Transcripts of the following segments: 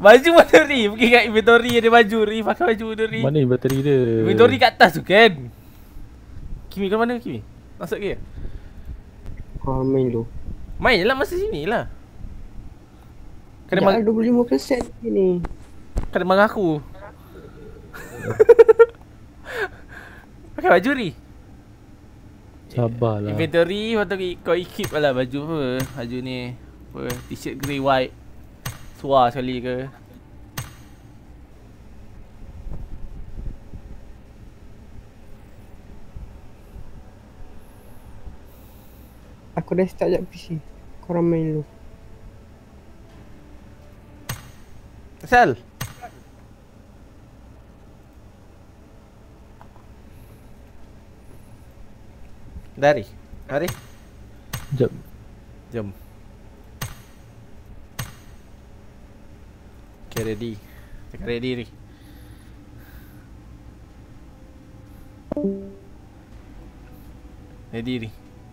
Baju mana Ri? Pergi kat inventory ada baju Ri. Pakai baju tu Ri. Mana bateri dia? Inventory kat atas tu kan. Kimi kat mana Kimi? Masuk ke? Kau main dulu. Main je lah masa sini lah. Kena Dah 25% ni. Kena marah aku. Pakai baju Ri. Sabarlah. Inventory lepas tu kau equip lah baju apa. Baju ni apa, t-shirt grey white. Suar sekali ke. Aku dah start jap PC. Korang main dulu. Asal? Dari. Hari. Jap. Jom. Okay, ready. Cakap ready ni. Ready ni.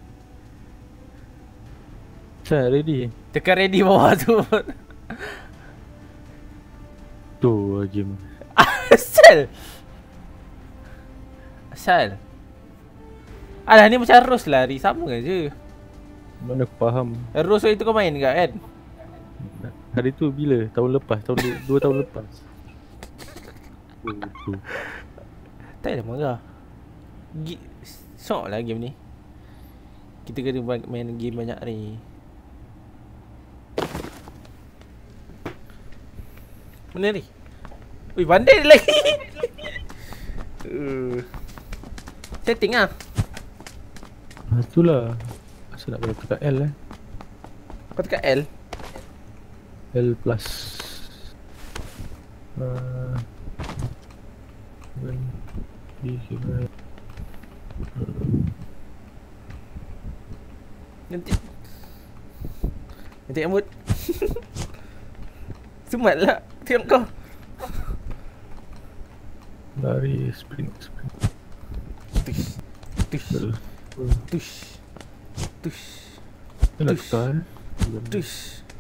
Saya ready. Tekan ready bawah tu. Tu game. Asal. Asal. Alah ni macam Rose lah Ri. Sama je. Mana aku faham. Rose itu kau main ke kan? Hari tu bila? Tahun lepas, 2 tahun lepas. Tak ada marah. Sok lah game ni. Kita kena main game banyak ni. Mana ni? Ui, pandai dia lagi. Setting lah. Itulah. Asal nak kena tekan L Kau tekan L. L plus. Nanti rambut. Semat lah. Tengok kau. Lari sprint. Tush. Tush. Tush. Tush. Nak Tush. tekan. Tush.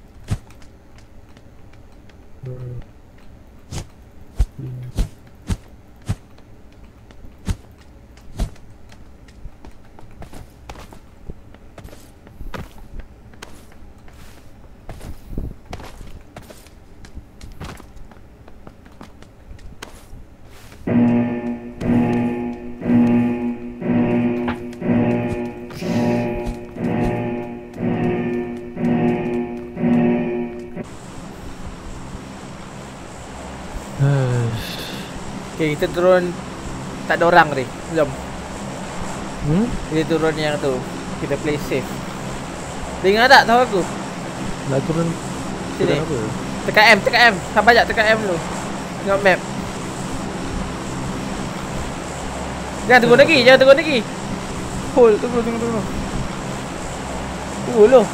Okay, kita turun. Tak ada orang ni. Jom. Kita turun yang tu. Kita play safe. Dengar tak tahu aku? Nak turun Sini. apa? Tekan M, tekan M. Sabar jap, tekan M dulu. Tengok map. Jangan turun lagi, jangan turun lagi. Hold, tunggu. Loh.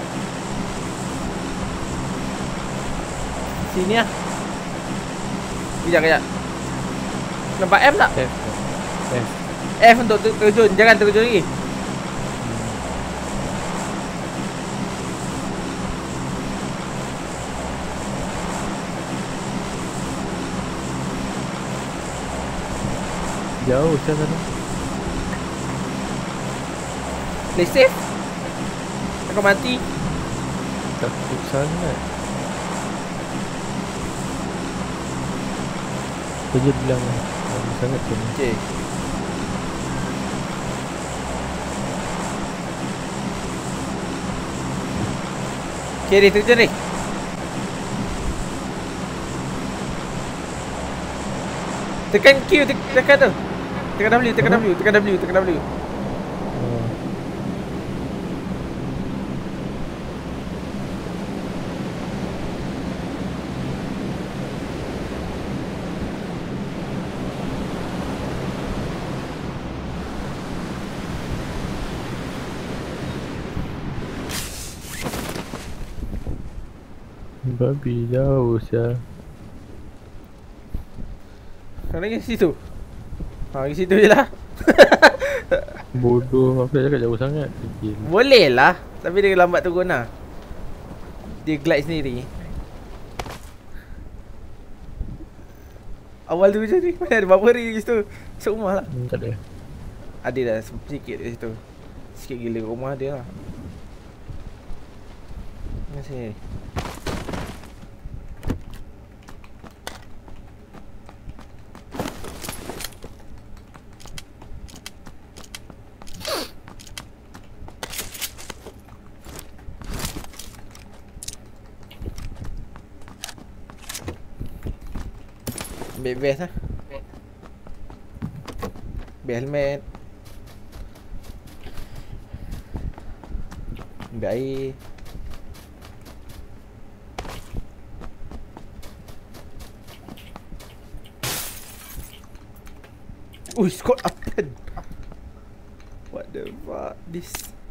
Sini lah. Kejap. Nampak M tak? F untuk terjun, jangan terjun lagi. Jauh sana. Play safe. Takut mati. Takut sangat. Kerja bilang sangat tu. Okay. Okay, Ri, terjun Ri. Tekan Q, tekan tu. Tekan W. Babi jauh sia. Kau lagi situ. Lagi situ je lah. Bodoh, aku dah cakap jauh sangat. Boleh lah. Tapi dia lambat turun lah. Dia glide sendiri. Awal tu macam ni. Mana ada berapa ring kat situ? Serumah lah. Tak ada. Ada dah sikit kat situ. Sikit gila kat rumah dia lah. Masih. Ambil vest lah. Ambil helmet. Ambil air. Scott Upton. What the fuck this?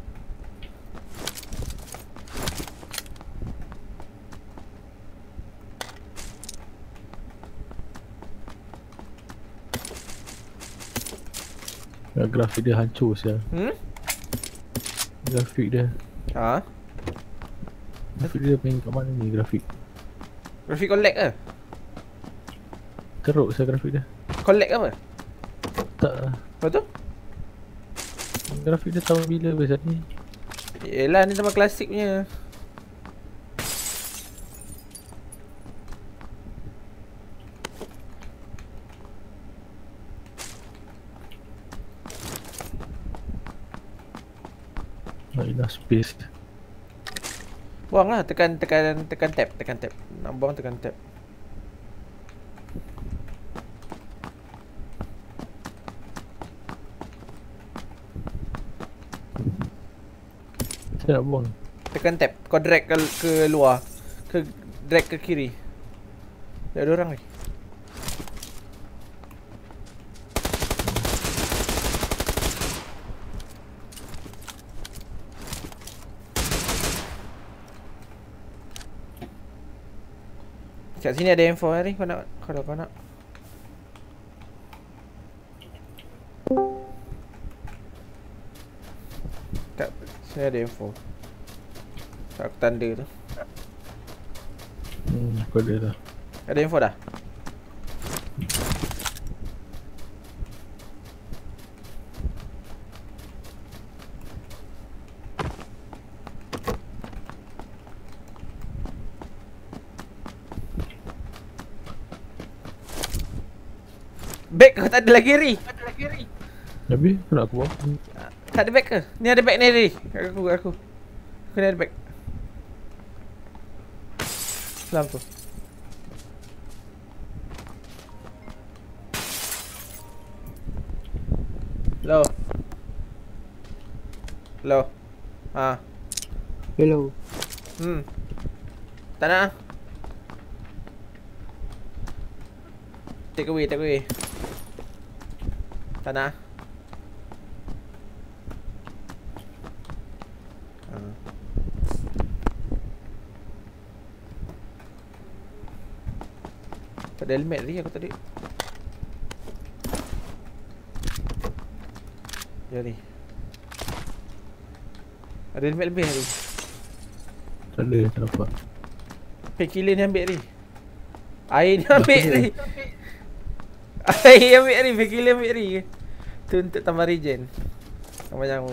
Grafik dia hancur sia. Grafik dia. Ha? Grafik dia main kat mana ni grafik? Grafik kau lag ke? Teruk sia grafik dia. Kau lag ke apa? Tak lah. Apa tu? Grafik dia tahun bila biasa ni? Yelah ni sama klasik punya. Not enough space. Buang lah, tekan tab. Nak buang tekan tab. Saya nak buang. Tekan tab. Kau drag ke luar. Drag ke kiri. Tak ada orang lagi. Kat sini ada info hari. Kau nak? Kau nak? Kat sini ada info. Kat aku tanda tu. Aku ada dah. Ada info dah? Bag kau tak ada lagi Ri. Habis aku nak aku buang. Tak ada bag ke? Ni ada bag ni Ri. Aku ni ada bag. Dalam tu. Hello. Hello. Ha. Hello. Tak nak. Take away. Tak nak. Tak ada helmet ni aku tadi. Jari. Ada helmet lebih ni. Tak ada, tak nampak. Painkiller ni ambil ni. Air ni ambil ni. Air ambil ni, painkiller ambil ni. Tu untuk tambah regen. Tambah nyawa.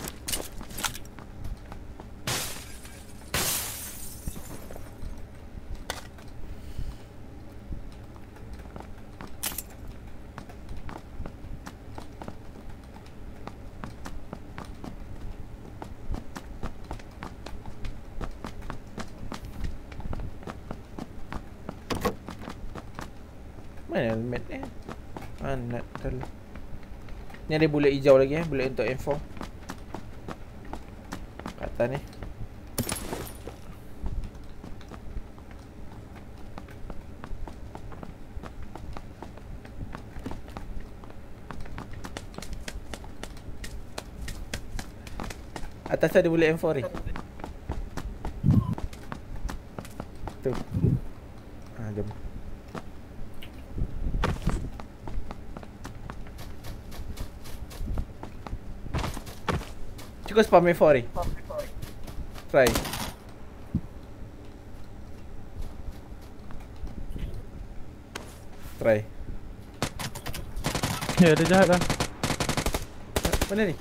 Mana helmet ni? Mana dah. Ni ada bullet hijau lagi bullet untuk M4. Kat atas ni. Atas ada bullet M4 ni. Tu. Jom. Cukup spam M4 ni. Try. Try. Ada jahat lah. Mana ni?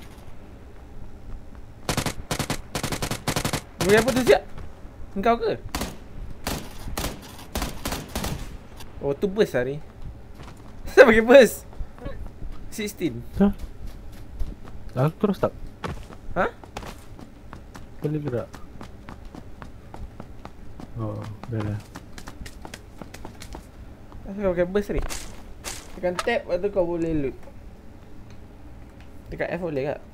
Bagi apa tu siap? Engkau ke? Oh tu burst lah ni. Kenapa pakai burst? 16. Hah? Aku terus tak Ha? boleh gerak. Oh, dah lah. Kenapa kau pakai burst ni? Tekan tab lepas tu kau boleh loot. Tekan F boleh tak?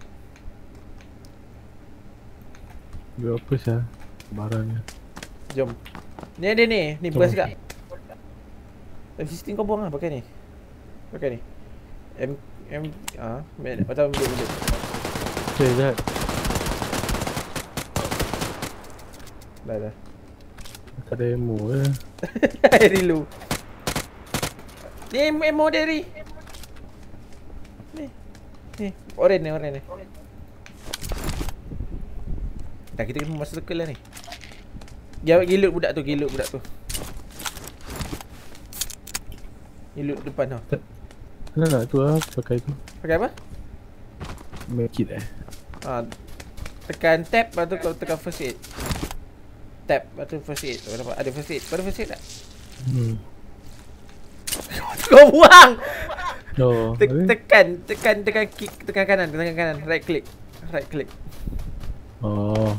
Buat apa sah barangnya. Jom. Ni ada ni. Ni burst kat. M16 kau buang lah pakai ni. Pakai ni. Macam ambil. Okay, jahat. Dah. Tak ada ammo ke? Reload. Ni ammo dia ni. Ni. Oren ni. Dah kita kena masuk circle lah ni. Gilut budak tu. Gilut depan tau. Kenapa nak tu lah pakai tu? Pakai apa? Make it Tekan tab lepas tu kau tekan first aid. Tab lepas tu first aid. Kau dapat ada first aid. Ada first aid tak? Kau buang. Oh, Tekan kick, tekan kanan, right click. Oh,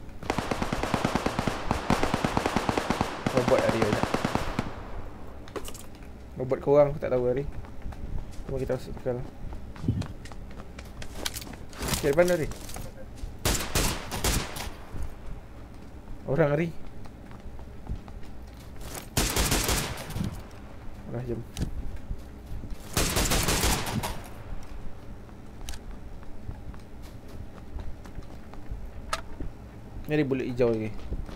Robot hari banyak. Robot korang aku tak tahu hari. Cuma kita masuk circle. Okay, depan hari. Orang hari. Dah jom. Ni ada bullet hijau lagi.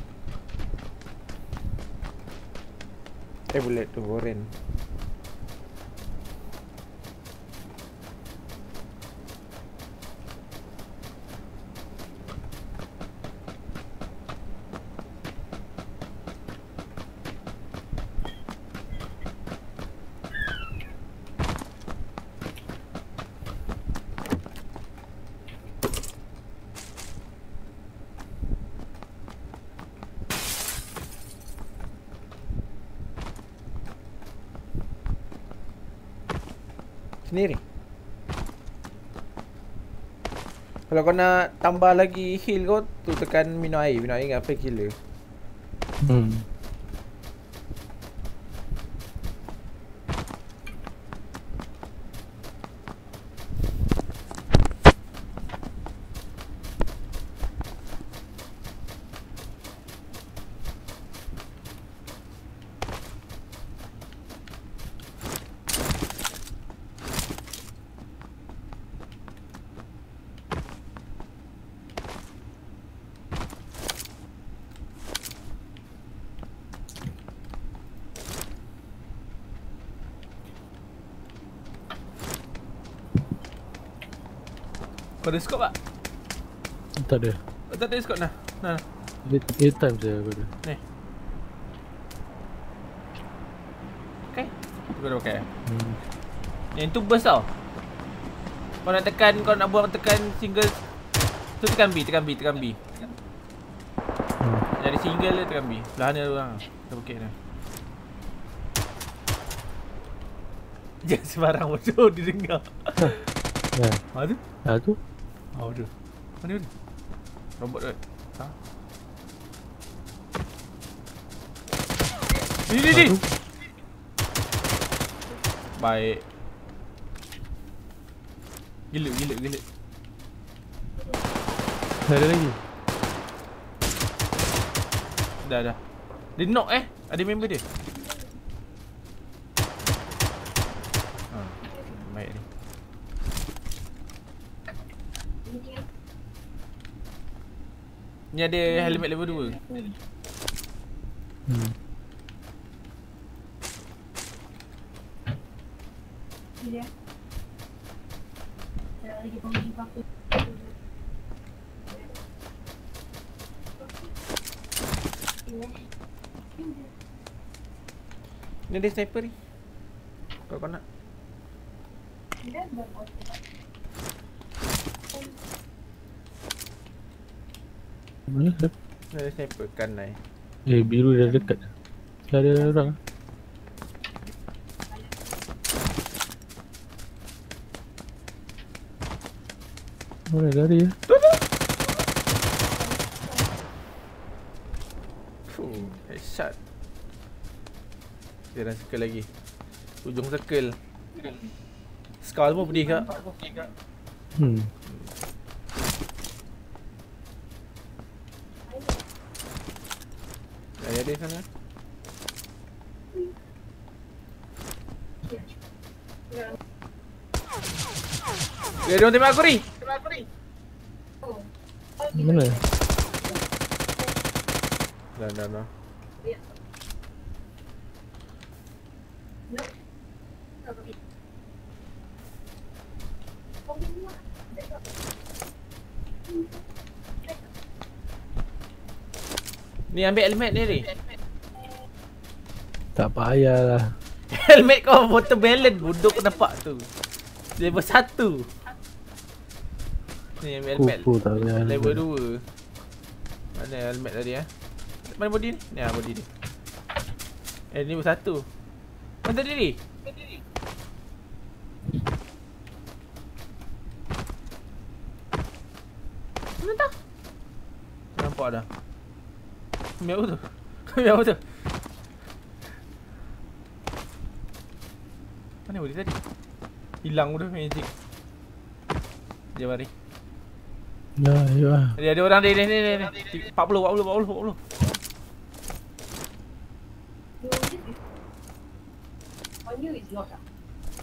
Bullet tu oren. Sendiri. Kalau kau nak tambah lagi heal kau tu tekan minum air dengan apa killer. Kau ada scope tak? tak ada. Tak ada scope nah. Nah. 8 times je aku ada. Ni. Okay. Kau dah pakai. Yang tu burst tau. Kau nak tekan, kau nak buang tekan single tu tekan B. Jadi single dia tekan B. Belah ni ada orang. Dah pakai dah. Jangan sembarang bodoh didengar. Tu? Tu? Tu. Mana? Robot tu. Ha? Ni. Baik. Gila. Ada lagi. Dah. Dia knock ada member dia. Baik ni. Ni ada helmet level 2. Dia. Lagi pembeli pakai. Ni ada sniper ni. Kau nak? Mana? Ada sniper kanan. Biru dah dekat. Dah ada orang. Mana lari ya? Headshot. Dia dah circle lagi. Ujung circle. Scar semua pedih kak. Ada sana. Dia orang tembak aku ni. Mana? Dah. Ni ambil helmet ni. Tak payahlah. Helmet kau watermelon bodoh kau nampak tu. Level 1. Ni ambil helmet. Kupu tak payah. Level 2. Mana helmet tadi Mana body ni? Ni body ni. Ni level 1. Mana tadi ni? Mana tak? Nampak dah. Ambil apa tu? Ambil apa tu? Mana body tadi? Hilang dah magic. Dia mari. Dah, ya. Ada orang ni. 40. On you is locked up.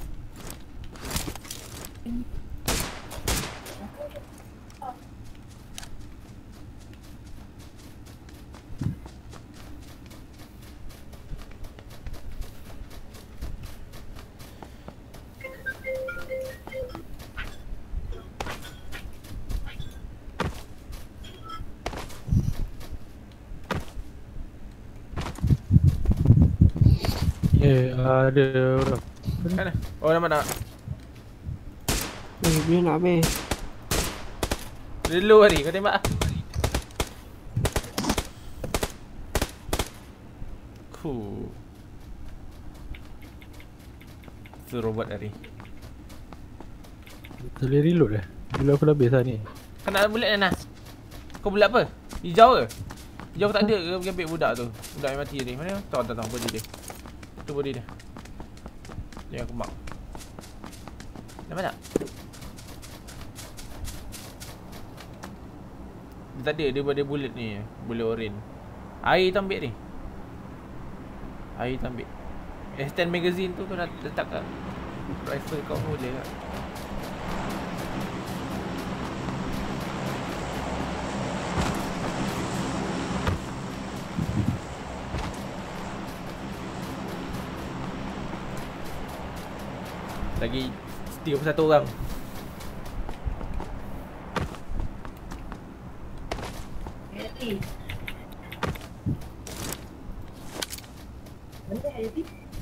Ada orang. Mana? Oh nama nak. Dia nak habis. Dia low hari kau tembak. Tu robot hari. Boleh reload dah. Bila aku dah habis lah ni. Kau nak bullet Nas? Kau bullet apa? Hijau ke? Hijau tak ada ke pergi ambil budak tu? Budak yang mati ni. Mana? Tahu body dia. Tu body dia. Dia aku mark. Nampak tak? Dia tak ada, dia ada bullet ni. Bullet orange. Air tu ambil ni. Air tu ambil. Extend magazine tu kau nak letak kat rifle kau boleh tak? Lagi 31 orang. Ready. Benda ready.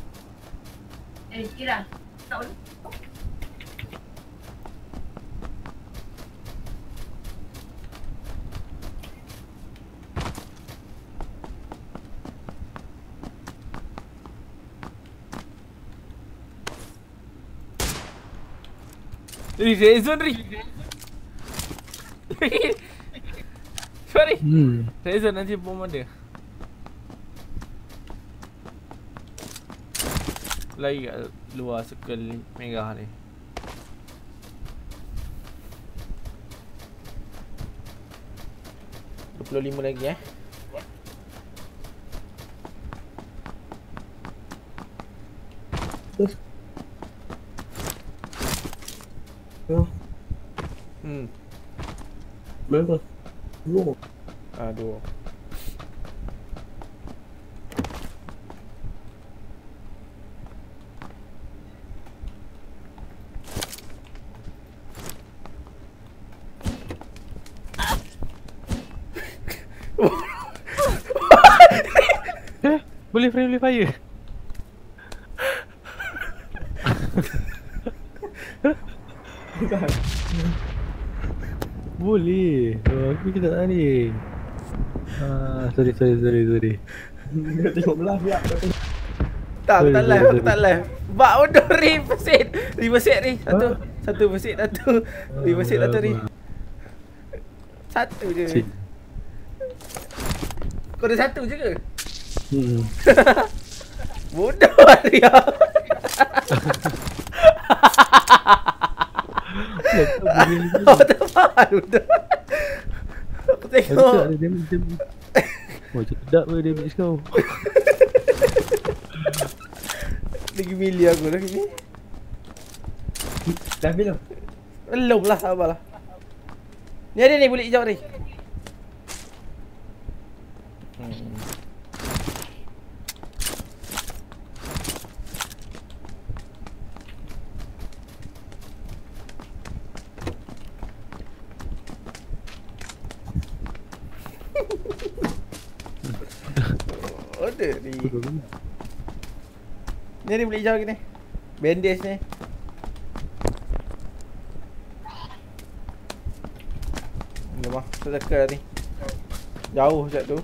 Kira. Tak boleh. Rezon Ri. Sorry. Rezon nanti bom ada. Lagi kat luar circle merah ni. $25 lagi Berapa? 2. Aduh. Boleh friendly fire. boleh. Aku kita tak ni. Sorry. Dia tengok belah biar. Tak, aku tak Sorry, live, sorry, aku tak live. Bak bodoh reverset. Reverset ni. Satu verset satu. Reverset satu ni. Satu je. Cik. Kau ada satu je ke? Bodoh Arya. Aku tak faham bodoh. Aku tengok. Macam sedap ke damage kau. Lagi milih aku lagi ni. Dah belum? Belum lah, sabarlah. Ni ada ni, boleh hijau ni. Ada ni. Ni ada boleh hijau lagi ni. Bandage ni. Lemah, terdekat ni. Jauh sekejap tu.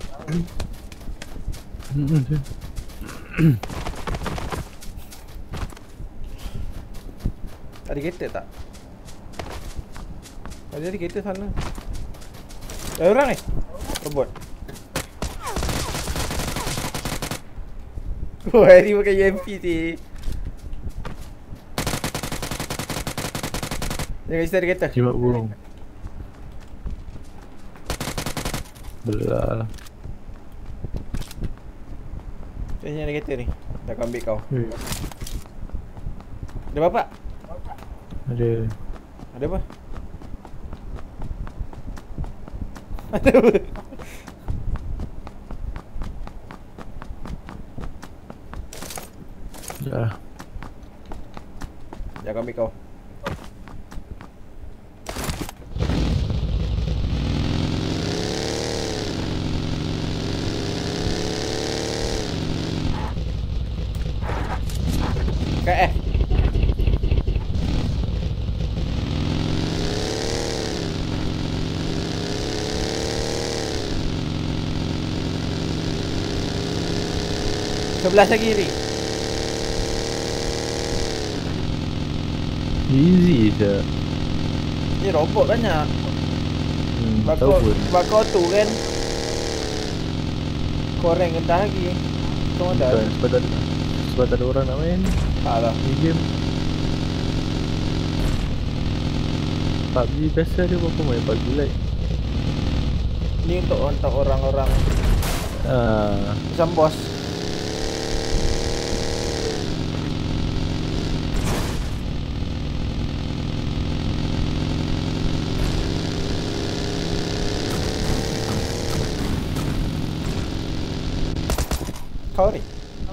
Ada kereta tak? Ada kereta sana. Ada orang ni? Robot. Oh, Harry pakai UMP si. Jangan isi ada kereta. Jimat burung. Belah. Sini ada kereta ni. Dah aku ambil kau. Ada apa? Ada. Ada apa? Ada apa? Sekejap lah. Sekejap aku ambil kau. Kat sebelah lagi ni. Easy je. Ni robot banyak. Tahu pun. Bakau tu kan. Korang rendah lagi. Kau ada. Sebab tak ada orang nak main. Tak lah. Ni game PUBG biasa dia berapa main PUBG Lite. Ni untuk orang-orang macam bos. Kau ni.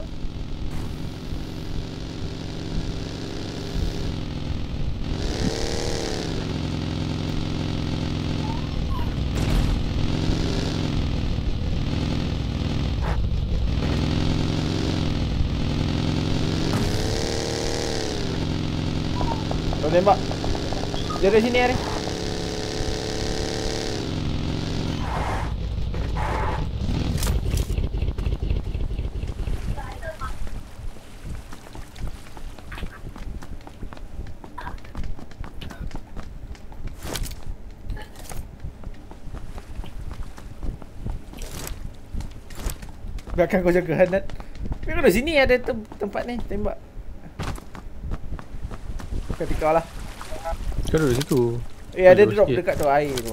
Kau tembak. Dia dari sini Ari. Belakang kau jaga Hanat. Tapi kau dari sini ada tempat ni tembak. Ketika lah. Kau duduk situ. Ada Duduk drop sikit. dekat tu air tu.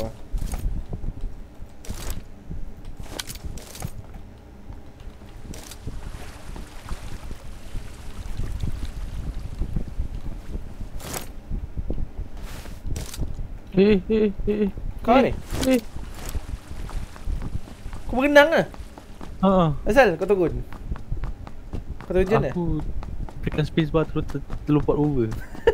Kau ni? Kau berenang ke? Asal kau turun? Kau turun macam mana? Aku tekan space bar terus terlompat over.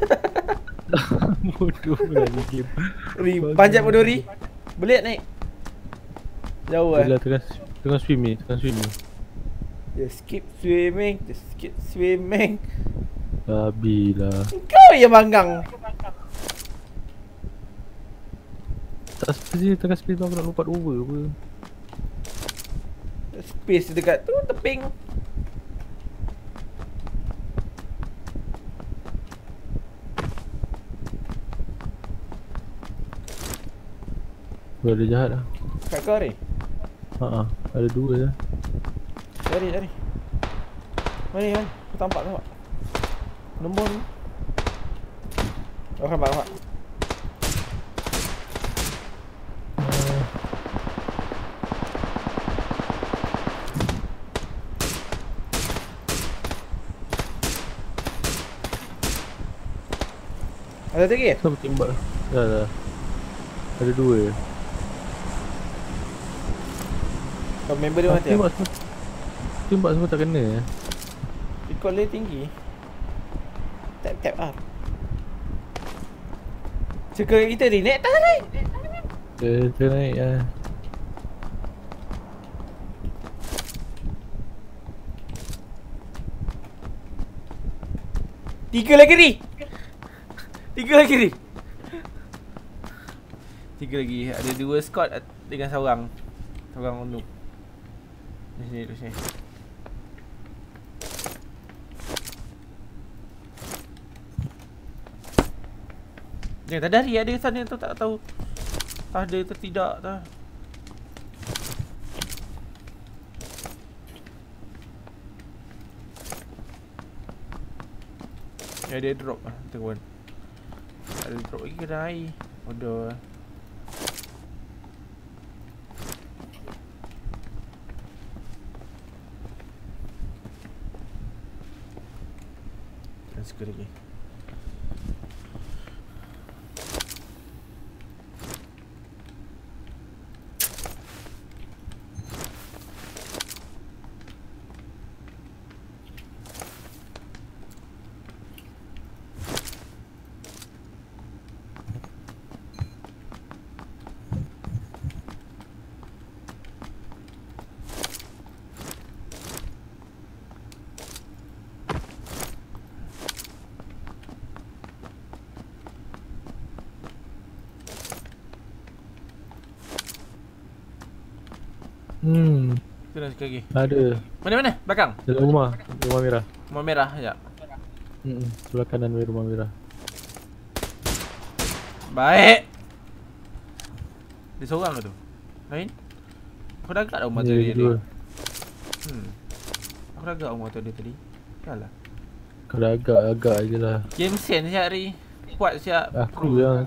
Bodoh lah ni game. Panjat pun Dori. Boleh tak naik? Jauh Bila tengah swim ni, Just keep swimming, just keep swimming. Babi lah. Kau yang manggang. Tak space tengah space tu aku nak lompat over apa. Space dekat tu teping. Ada jahat lah. Kat kau ni. Haa, ada dua je. Cari. Mari. Aku tampak. Nombor ni. Oh, nampak. Ada lagi? Kenapa tembak? Dah. Ada dua je. Kau member dia mati Tembak semua tak kena. Recall dia tinggi. Tap R. Circle kita ni, naik tak naik. Dia naik lah. Tiga lagi ni. Tiga lagi. Ada dua squad dengan seorang noob. Di sini. Jangan tak dari ada sana tu tak tahu. Ada atau tidak tak. Ya dia drop lah kawan. Ada drop lagi kedai. Bodoh. Jangan suka lagi. Tu dah sekali lagi. Ada. Mana? Belakang? Dalam rumah merah. Rumah merah sekejap. Sebelah kanan rumah merah. Baik. Dia seorang ke tu? Lain? Aku dah agak dah rumah tu dia. Aku dah agak rumah tu dia tadi. Yalah. Kau dah agak je lah. Game sense siap hari. Kuat siap. Aku lah.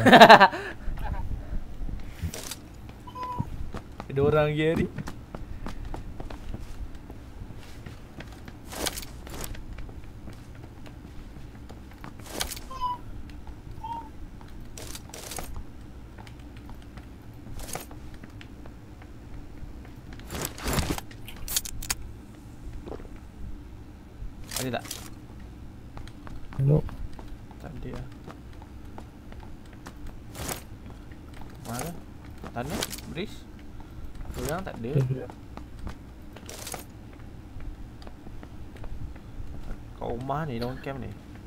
Ada orang lagi hari. Ada tak? Nope. Tak ada lah. Mana? Tanah? Bris? Orang tak ada. Kat rumah ni, dalam camp ni.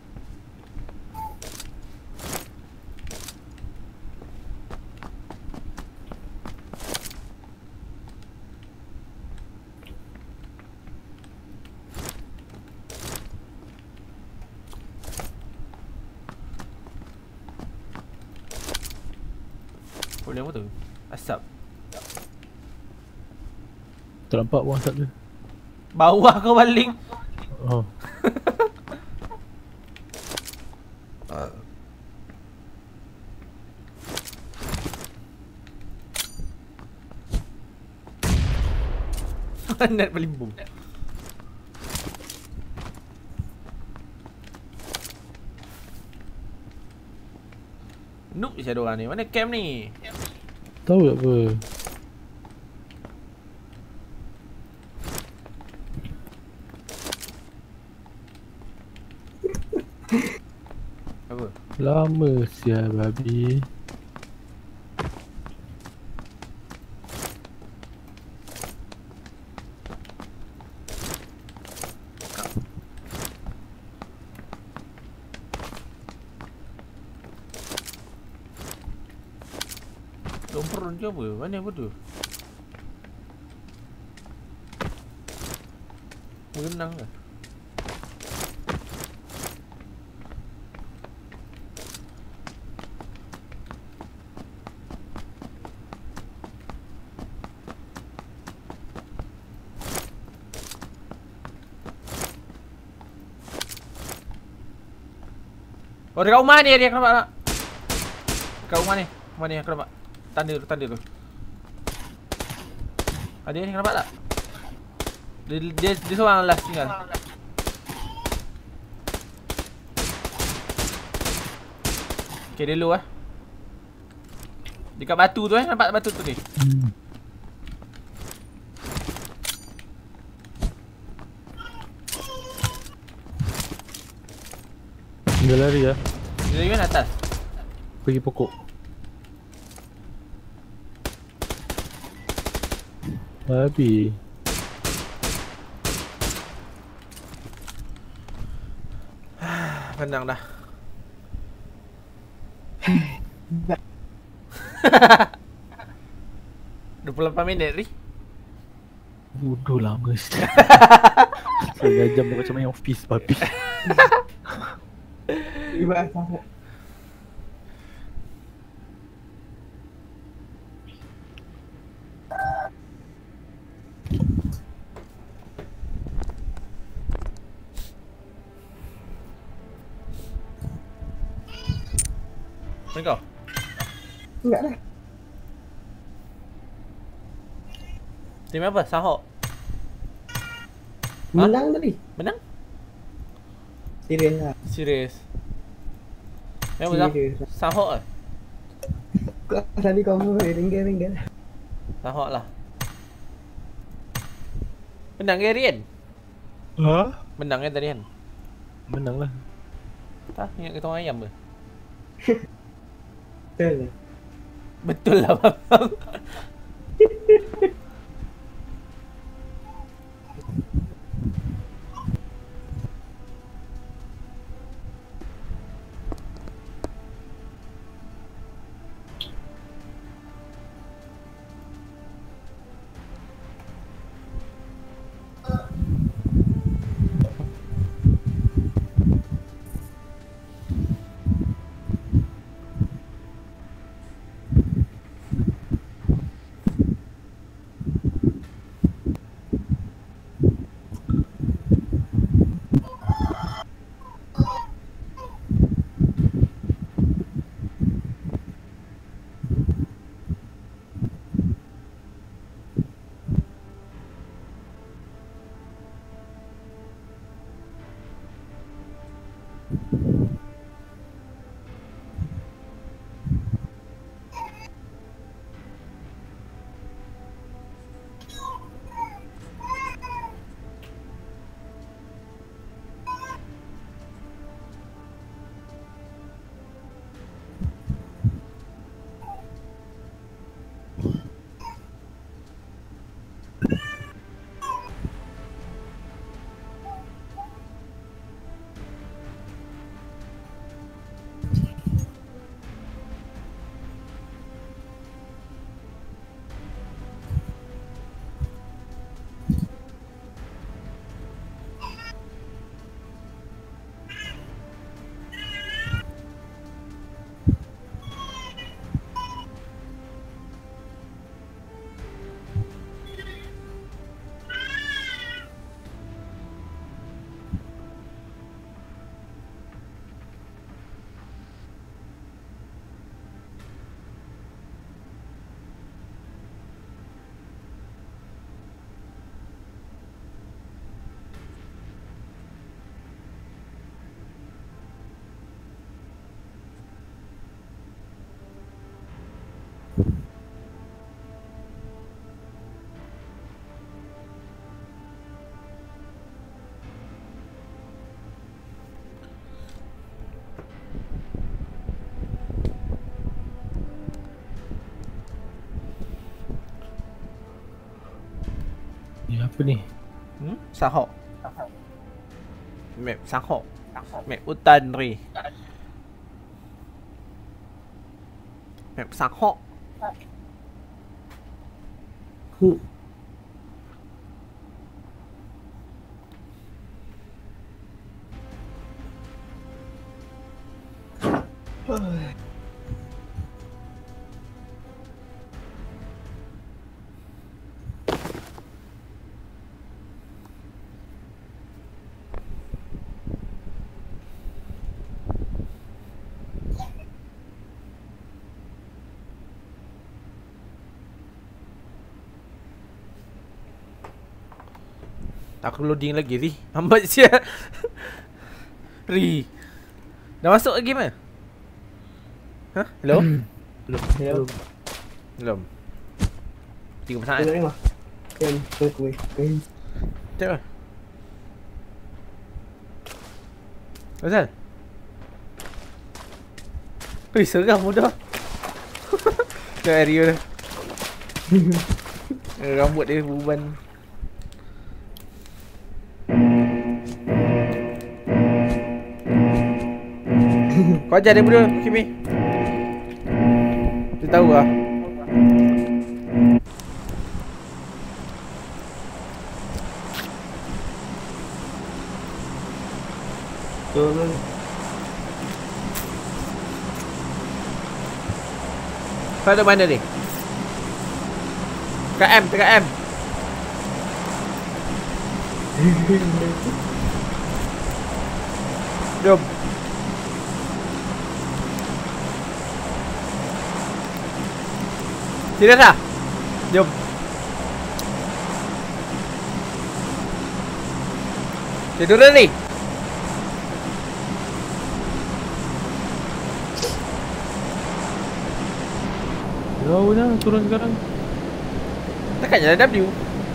Boleh apa tu? Asap. Tak nampak pun asap dia. Bawah kau baling. Oh. Net berlimbung. Noob je ada orang ni. Mana camp ni? Tahu tak apa. Apa? Lama sial babi. turun ke apa? Mana bodoh? Berenang ke? Oh, dekat rumah ni dia aku nampak tak? Dekat rumah ni. Rumah ni aku nampak. Tanda tu. Ada ni, kau nampak tak? Dia seorang last tinggal. Okay, dia low lah. Dekat batu tu nampak batu tu ni. Dia lari lah. Dia lagi mana atas? Pergi pokok. Babi. Menang dah. Ba- 28 minit ni. Bodoh lama sikit. Setengah jam dah macam main office babi. Ibarat sahut. Mana kau? Enggak lah. Tim apa? Sahok. Menang tadi. Menang? Serius lah. Serius. Memang Serius. Sahok lah. Kau tadi kau ringgal. Sahok lah. Menang ke Rian? Ha? Menang ke tadi kan? Menang lah. Tak, ingat kita orang ayam ke? Betul lah. Betul lah bang. Ni apa ni? Sahok. Map Sahok. Map hutan Ri. Map Sahok. Aku loading lagi Ri. Lambat siap. Ri. Dah masuk ke game ke? Ha? Hello? Hello. Belum. 3 Tengok saat. tengok. Kan. Cek lah. Asal? Ui, seram mudah. Tengok area dah. Rambut dia beruban. Kau ajar dia berdua, Kimi. Dia tahu lah. Turun. Kau ada mana ni? Dekat M, dekat M. Jom. Serius lah? Jom. Dia turun ni. Jauh dah turun sekarang. Takkannya ada W.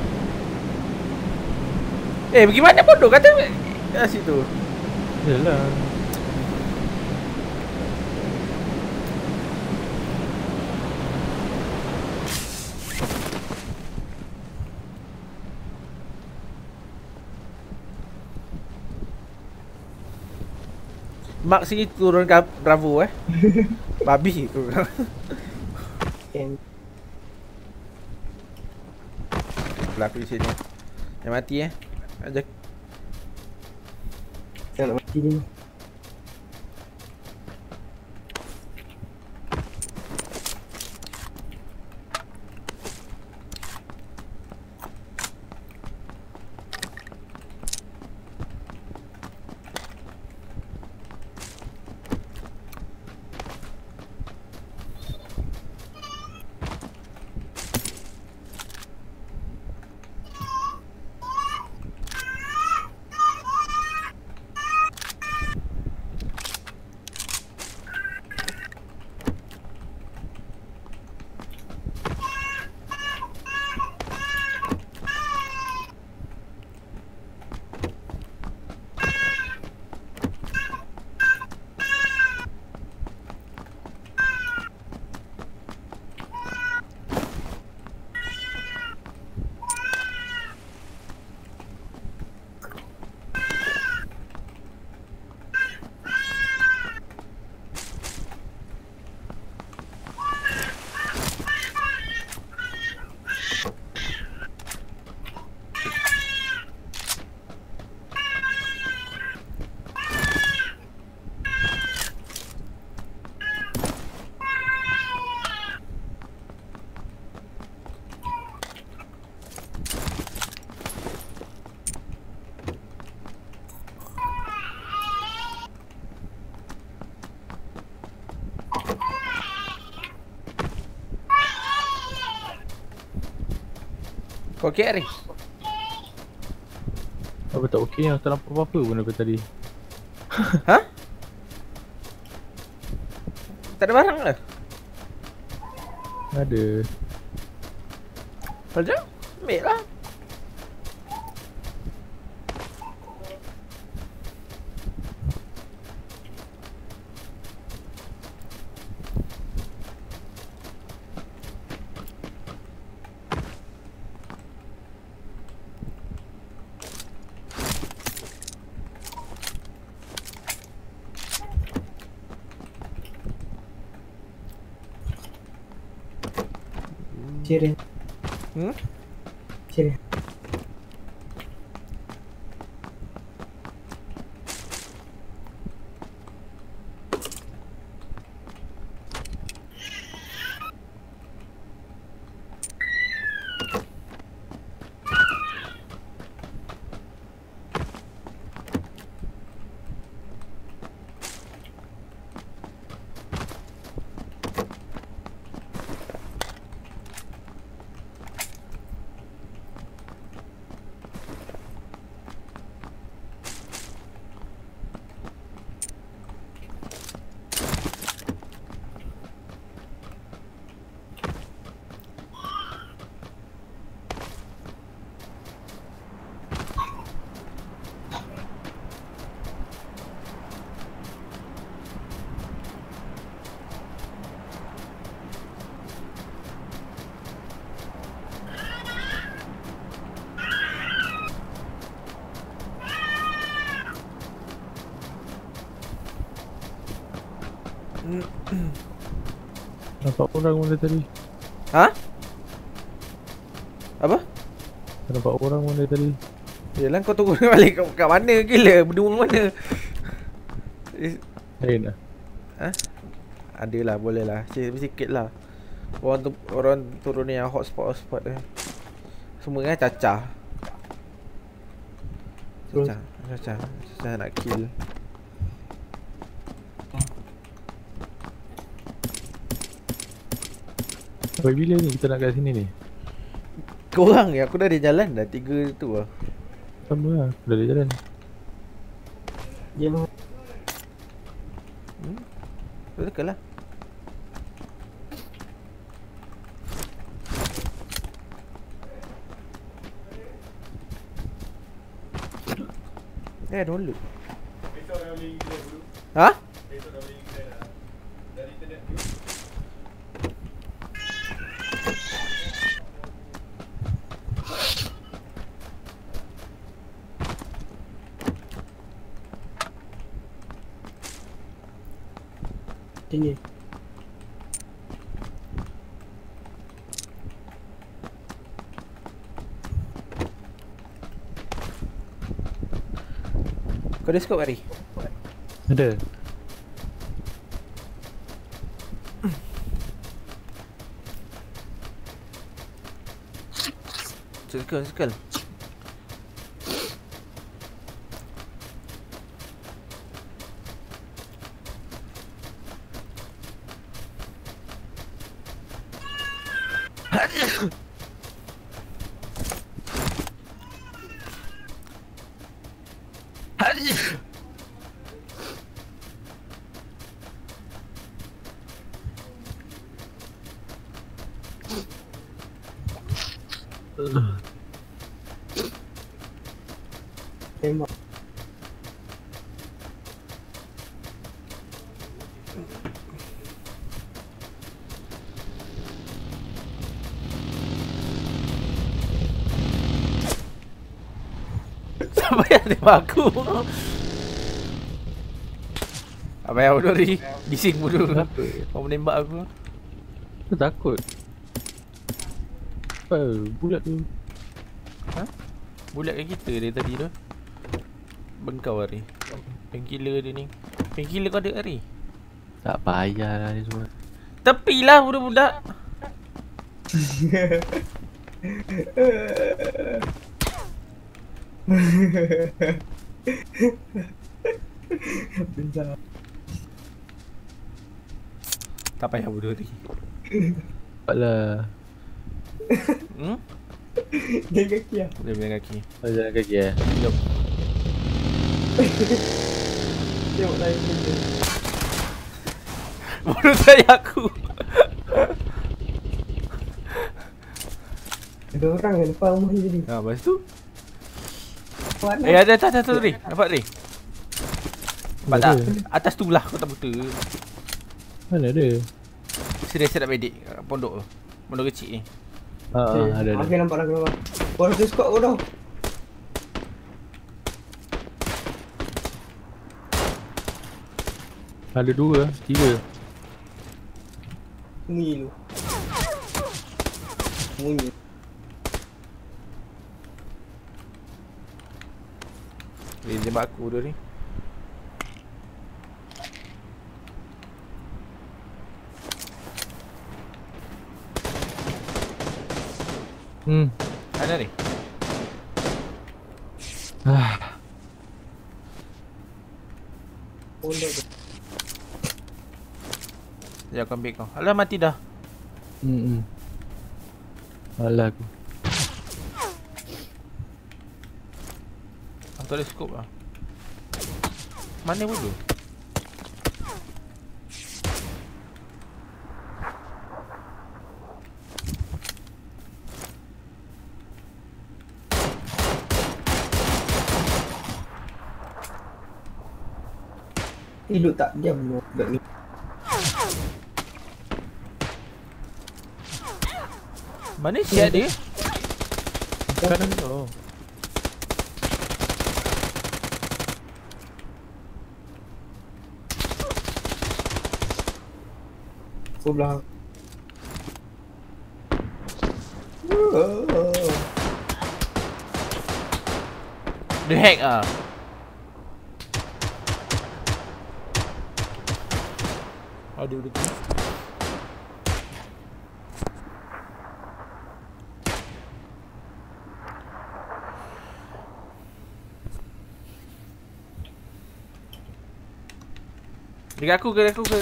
Pergi mana bodoh kata kat situ. Yalah. Mak sini turun ke Bravo Babi tu. Kan. Aku di sini. Yang mati Ajak. Saya nak mati ni. Kau okey Ari? Apa tak okey? Aku tak nampak apa-apa pun daripada tadi. Ha? Tak ada barang ke? Ada. Ada? Ambil lah. Cirin. Hmm? Sini. Nampak orang mana tadi? Ha? Apa? Nampak orang mana tadi? Yelah kau tunggu balik kat mana gila? Berdua mana? Lain lah. Ha? Adalah, boleh lah. Sikit lah. Orang turun ni yang hotspot ni. Semua kan cacah. Cacah nak kill. Sampai bila ni kita nak kat sini ni? Korang ya, aku dah ada jalan dah 3 tu lah. Sama lah, aku dah ada jalan. Dia mau Betul lah. Download. Ha? tinggi. Kau ada scope Ari? Ada. Circle. Tembak. Siapa yang tembak aku? Apa yang bodoh ni? Bising bodoh. Kenapa? Kau menembak aku. Aku takut. Apa bulat tu? Ha? Bulat kat kita dari tadi tu. Bengkau Ari. Painkiller dia ni. Painkiller kau ada Ari? Tak payah lah ni semua. Tepilah budak-budak. Bentar. Tak payah bodoh Ari. Cepatlah. Dia kaki lah. Dia punya kaki. Jalan kaki Jom. Tengok lain benda. Bodoh saya aku. Ada orang kan depan rumah ni tadi. Ha, lepas tu. Mana? Ada atas tu Ri. Nampak Ri? Nampak tak? Atas tu lah kau tak buta. Mana ada? Serius nak medik kat pondok tu. Pondok kecil ni. Ada. Okey, nampak dah keluar. Orang tu squad kau dah. Ada 2, 3. Sembunyi lu. Sembunyi. Dia tembak aku tu ni. Ada ni. Sekejap aku ambil kau. Alah mati dah. Alah aku. Aku tak ada scope lah. Mana bodoh? Hidup tak diam lu. Mana siap dia? Kanan kau. Sebelah. Dia hack ah. Aduh dia tu. Dekat aku.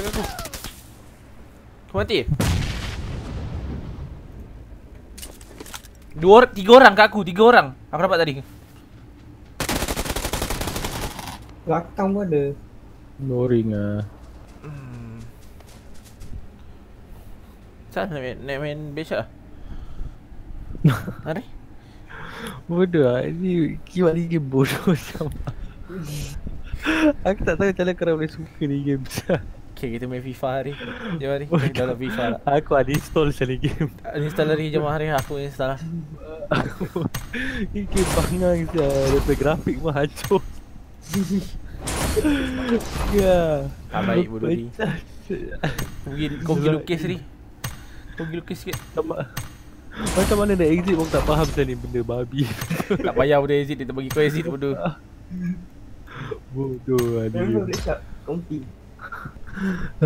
Kau mati? Tiga orang kat aku, 3 orang. Aku dapat tadi. Belakang pun ada. Boring ah. Sana nak main base lah. Hari? Bodoh lah. Ni kibat ni game bodoh macam. Aku tak tahu macam mana korang boleh suka ni game. Okay, kita main FIFA hari. Jom hari, main dalam FIFA lah. Aku uninstall macam ni game. Install hari, jom hari aku install lah. Ni game bangang je. Daripada grafik pun hancur. Ya. Tak baik bodoh ni. Kau pergi lukis ni. Kau pergi lukis sikit. Macam mana nak exit pun tak faham macam ni benda babi. Tak payah benda exit, dia tak bagi kau exit bodoh. Bodoh lah Memang ni. dia cak. Kompi.